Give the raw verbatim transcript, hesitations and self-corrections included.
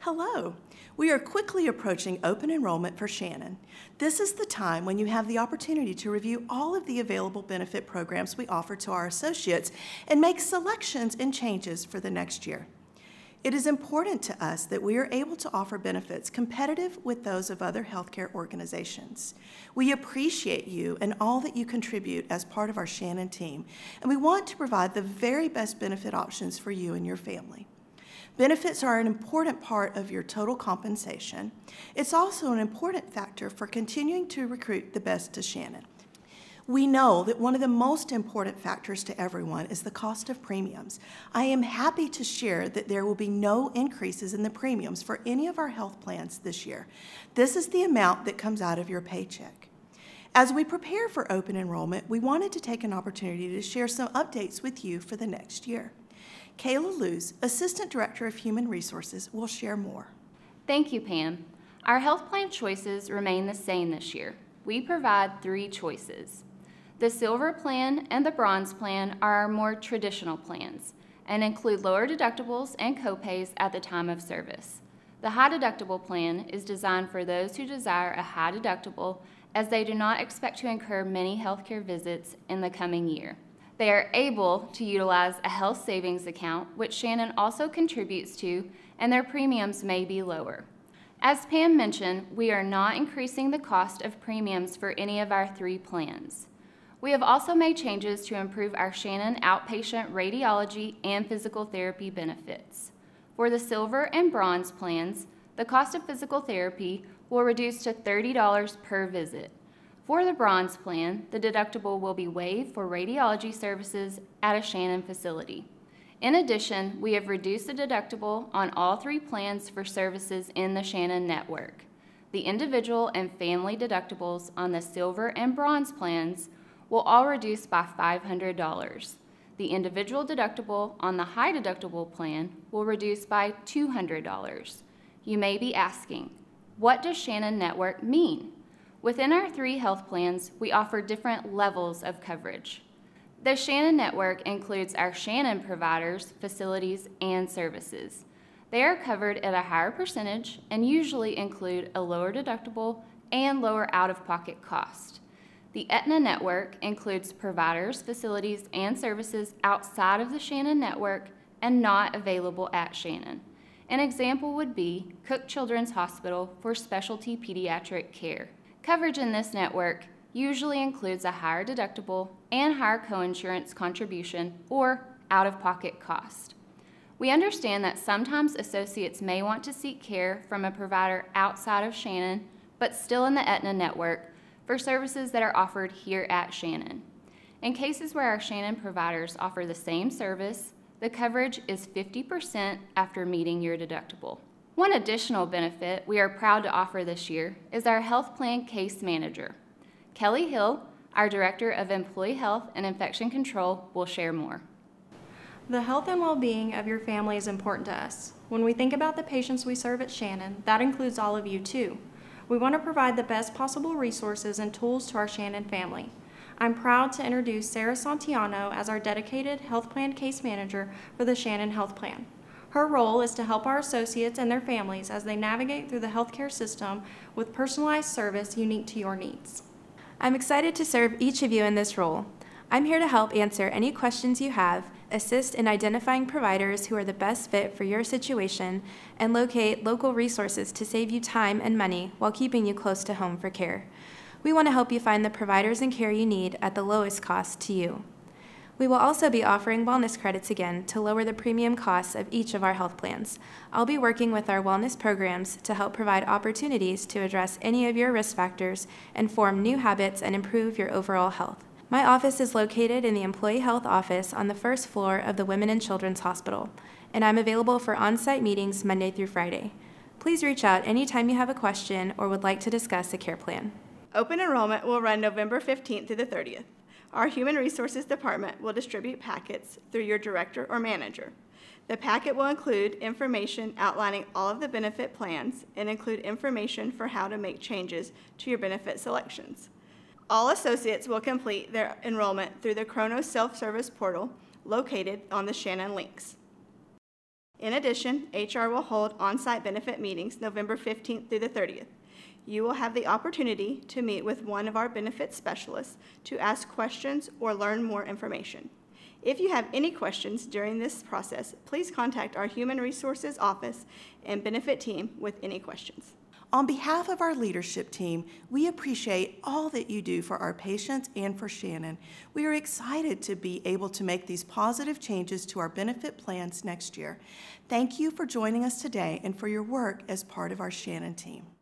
Hello. We are quickly approaching open enrollment for Shannon. This is the time when you have the opportunity to review all of the available benefit programs we offer to our associates and make selections and changes for the next year. It is important to us that we are able to offer benefits competitive with those of other healthcare organizations. We appreciate you and all that you contribute as part of our Shannon team, and we want to provide the very best benefit options for you and your family. Benefits are an important part of your total compensation. It's also an important factor for continuing to recruit the best to Shannon. We know that one of the most important factors to everyone is the cost of premiums. I am happy to share that there will be no increases in the premiums for any of our health plans this year. This is the amount that comes out of your paycheck. As we prepare for open enrollment, we wanted to take an opportunity to share some updates with you for the next year. Kayla Luz, Assistant Director of Human Resources, will share more. Thank you, Pam. Our health plan choices remain the same this year. We provide three choices. The Silver Plan and the Bronze Plan are our more traditional plans and include lower deductibles and copays at the time of service. The High Deductible Plan is designed for those who desire a high deductible as they do not expect to incur many healthcare visits in the coming year. They are able to utilize a health savings account, which Shannon also contributes to, and their premiums may be lower. As Pam mentioned, we are not increasing the cost of premiums for any of our three plans. We have also made changes to improve our Shannon outpatient radiology and physical therapy benefits. For the Silver and Bronze plans, the cost of physical therapy will reduce to thirty dollars per visit. For the Bronze Plan, the deductible will be waived for radiology services at a Shannon facility. In addition, we have reduced the deductible on all three plans for services in the Shannon network. The individual and family deductibles on the Silver and Bronze plans will all reduce by five hundred dollars. The individual deductible on the High Deductible Plan will reduce by two hundred dollars. You may be asking, what does Shannon Network mean? Within our three health plans, we offer different levels of coverage. The Shannon Network includes our Shannon providers, facilities, and services. They are covered at a higher percentage and usually include a lower deductible and lower out-of-pocket cost. The Aetna Network includes providers, facilities, and services outside of the Shannon Network and not available at Shannon. An example would be Cook Children's Hospital for specialty pediatric care. Coverage in this network usually includes a higher deductible and higher coinsurance contribution or out-of-pocket cost. We understand that sometimes associates may want to seek care from a provider outside of Shannon, but still in the Aetna network for services that are offered here at Shannon. In cases where our Shannon providers offer the same service, the coverage is fifty percent after meeting your deductible. One additional benefit we are proud to offer this year is our health plan case manager. Kelly Hill, our Director of Employee Health and Infection Control, will share more. The health and well-being of your family is important to us. When we think about the patients we serve at Shannon, that includes all of you too. We want to provide the best possible resources and tools to our Shannon family. I'm proud to introduce Sarah Santiano as our dedicated health plan case manager for the Shannon Health Plan. Her role is to help our associates and their families as they navigate through the healthcare system with personalized service unique to your needs. I'm excited to serve each of you in this role. I'm here to help answer any questions you have, assist in identifying providers who are the best fit for your situation, and locate local resources to save you time and money while keeping you close to home for care. We want to help you find the providers and care you need at the lowest cost to you. We will also be offering wellness credits again to lower the premium costs of each of our health plans. I'll be working with our wellness programs to help provide opportunities to address any of your risk factors and form new habits and improve your overall health. My office is located in the Employee Health Office on the first floor of the Women and Children's Hospital, and I'm available for on-site meetings Monday through Friday. Please reach out anytime you have a question or would like to discuss a care plan. Open enrollment will run November fifteenth through the thirtieth. Our Human Resources Department will distribute packets through your director or manager. The packet will include information outlining all of the benefit plans and include information for how to make changes to your benefit selections. All associates will complete their enrollment through the Kronos self-service portal located on the Shannon links. In addition, H R will hold on-site benefit meetings November fifteenth through the thirtieth. You will have the opportunity to meet with one of our benefits specialists to ask questions or learn more information. If you have any questions during this process, please contact our Human Resources Office and benefit team with any questions. On behalf of our leadership team, we appreciate all that you do for our patients and for Shannon. We are excited to be able to make these positive changes to our benefit plans next year. Thank you for joining us today and for your work as part of our Shannon team.